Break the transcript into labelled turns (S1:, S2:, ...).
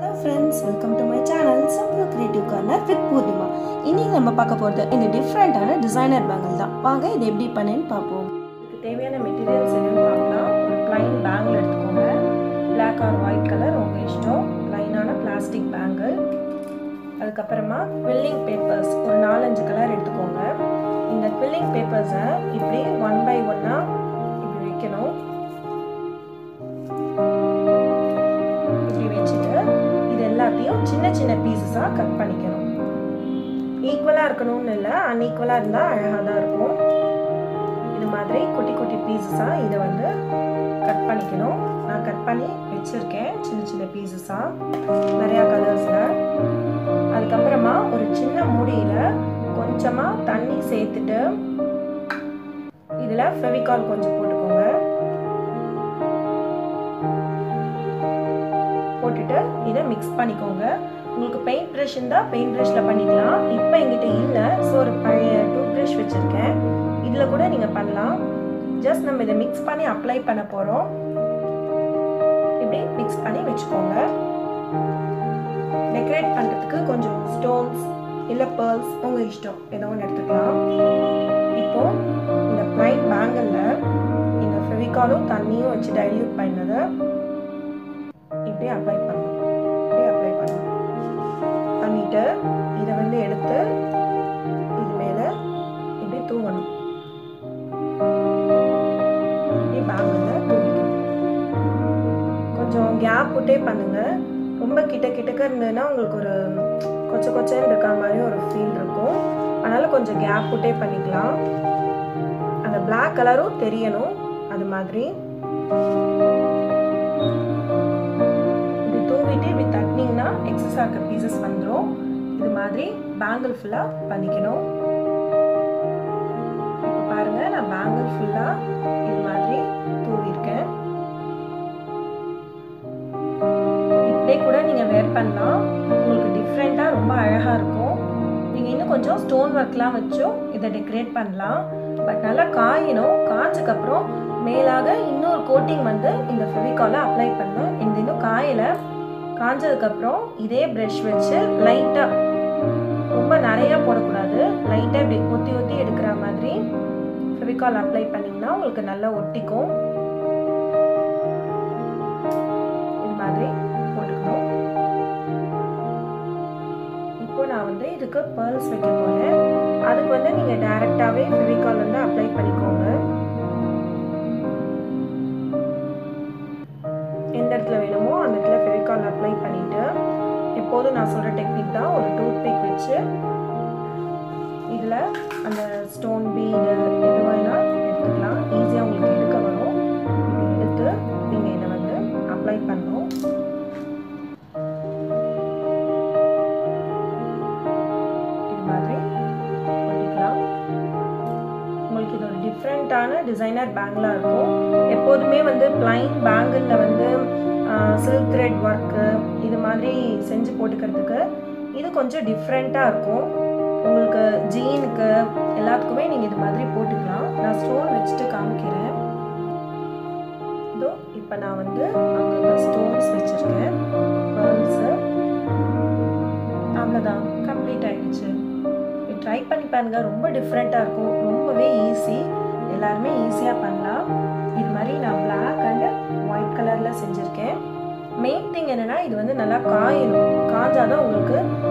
S1: Hello friends, welcome to my channel Simple Creative Corner with Purnima. இன்னைக்கு நம்ம பார்க்க போறது இந்த டிஃபரண்டான டிசைனர் பேங்கிள் தான். வாங்க இதை எப்படி பண்ணேன்னு பார்ப்போம். இதுக்கு தேவையான மெட்டீரியல்ஸ் என்னன்னு பார்க்கலாம். ஒரு plain bangle எடுத்துக்கோங்க. Black or white color உங்க இஷ்டம். plain-ஆன plastic bangle. அதுக்கு அப்புறமா quilling papers ஒரு 4-5 கலர் எடுத்துக்கோங்க. இந்த quilling papers-ஐ இப்படி 1 by 1-ஆ இப்படி வைக்கணும். எல்லாத்தையும் சின்ன சின்ன பீசஸா கட் பண்ணிக்கணும். ஈக்குவலா இருக்கணும்னு இல்ல, அன்ஈக்குவலா இருந்தா அழகா தான் இருக்கும். இது மாதிரி குட்டி குட்டி பீசஸா இத வந்து கட் பண்ணிக்கணும். நான் கட் பண்ணி வெச்சிருக்கேன் சின்ன சின்ன பீசஸா நிறைய கலர்ஸ்ல. அதுக்கு அப்புறமா ஒரு சின்ன மூடியில கொஞ்சமா தண்ணி சேர்த்துட்டு இதுல ஃபெவிகால் கொஞ்சம் போட்டுக்கோங்க. போட்டுட்டு இதை மிக்ஸ் பண்ணிக்கோங்க. உங்களுக்கு பெயிண்ட் ப்ரஷ் இருந்தா பெயிண்ட் ப்ரஷ்ல பண்ணிக்கலாம். இப்போ என்கிட்ட இல்ல, சோ ஒரு பழைய டூத் ப்ரஷ் வச்சிருக்கேன். இதுல கூட நீங்க பண்ணலாம். ஜஸ்ட் நம்ம இதை மிக்ஸ் பண்ணி அப்ளை பண்ண போறோம். இப்படி மிக்ஸ் பண்ணி வெச்சுக்கோங்க. டெக்கரேட் பண்றதுக்கு கொஞ்சம் ஸ்டோன்ஸ் இல்ல pearls உங்க இஷ்டம், ஏதோ ஒன்று எடுத்துக்கலாம். இப்போ இந்த plain பேங்கிள்ல இந்த ஃபெவிகாலும் தண்ணியும் வச்சு டைல்யூட் பண்ணதை இப்படி அப்ளை பண்ணணும். இப்படி அப்ளை பண்ணணும். பண்ணிட்டு இதை வந்து எடுத்து இது மேல இப்படி தூவணும். இப்படி பேங்கிள்ல தூவிக்கணும். கொஞ்சம் கேப் விட்டே பண்ணுங்க. ரொம்ப கிட்டக்க இருந்ததுன்னா உங்களுக்கு ஒரு கொச்ச கொச்சன்னு இருக்க மாதிரி ஒரு ஃபீல் இருக்கும். அதனால கொஞ்சம் கேப் விட்டே பண்ணிக்கலாம். அந்த பிளாக் கலரும் தெரியணும். அது மாதிரி இப்படி தட்டினீங்கன்னா எக்ஸஸா இருக்க பீசஸ் வந்துடும். இது மாதிரி பேங்கிள் ஃபுல்லா பண்ணிக்கணும். இப்போ பாருங்க, நான் பேங்கிள் ஃபுல்லா இது மாதிரி தூவிருக்கேன். இப்படியே கூட நீங்க வேர் பண்ணலாம். உங்களுக்கு டிஃப்ரெண்டா ரொம்ப அழகா இருக்கும். நீங்க இன்னும் கொஞ்சம் ஸ்டோன் ஒர்க்லாம் வச்சும் இதை டெக்கரேட் பண்ணலாம். பட் நல்லா காயணும். காய்ச்சதுக்கு அப்புறம் மேலாக இன்னொரு கோட்டிங் வந்து இந்த ஃபெவிகாலை அப்ளை பண்ணணும். இந்த இன்னும் காயல. காஞ்சதுக்கு அப்புறம் இதே பிரஷ் வச்சு லைட்டா, ரொம்ப நிறைய போடக்கூடாது, லைட்டா இப்படி ஒத்தி ஒத்தி எடுக்கிற மாதிரி ஃபெவிகால் அப்ளை பண்ணீங்கன்னா உங்களுக்கு நல்லா ஒட்டிக்கும். இது மாதிரி போட்டுக்கணும். இப்போ நான் வந்து இதுக்கு pearls வைக்க போறேன். அதுக்கு வந்து நீங்க டைரக்டாவே ஃபெவிகால் வந்து அப்ளை பண்ணிக்கோங்க. எந்த இடத்துல வேணுமோ அந்த இடத்துல ஃபெவிகால் அப்ளை பண்ணிட்டு, எப்போதும் நான் சொல்ற டெக்னிக் தான், ஒரு டூத் பிக் வச்சு இதுல அந்த ஸ்டோன் பீடு எது வேணா எடுத்துக்கலாம். ஈஸியா உங்களுக்கு எடுக்க வரும். இப்படி எடுத்து நீங்க இதை வந்து அப்ளை பண்ணணும். இது மாதிரி ஒட்டிக்கலாம். உங்களுக்கு இது ஒரு டிஃப்ரெண்டான டிசைனர் பேங்கிளா இருக்கும். எப்போதுமே வந்து பிளைன் பேங்கிள்ல வந்து சில்க் த்ரெட் ஒர்க்கு இது மாதிரி செஞ்சு போட்டுக்கிறதுக்கு இது கொஞ்சம் டிஃப்ரெண்ட்டாக இருக்கும். உங்களுக்கு ஜீனுக்கு எல்லாத்துக்குமே நீங்கள் இது மாதிரி போட்டுக்கலாம். நான் ஸ்டோன் வச்சுட்டு காமிக்கிறேன். இதோ இப்போ நான் வந்து அங்கே ஸ்டோன்ஸ் வச்சுருக்கேன். பேர்ல்ஸு அவ்வளோதான், கம்ப்ளீட் ஆகிடுச்சு. ட்ரை பண்ணி பாருங்க, ரொம்ப டிஃப்ரெண்ட்டாக இருக்கும். ரொம்பவே ஈஸி, எல்லாருமே ஈஸியாக பண்ணலாம். இது மாதிரி நான் பிளாக் அண்ட் ஒயிட் கலரில் செஞ்சுருக்கேன். மெயின் திங் என்னன்னா, இது வந்து நல்லா காயணும். காஞ்சாதான் உங்களுக்கு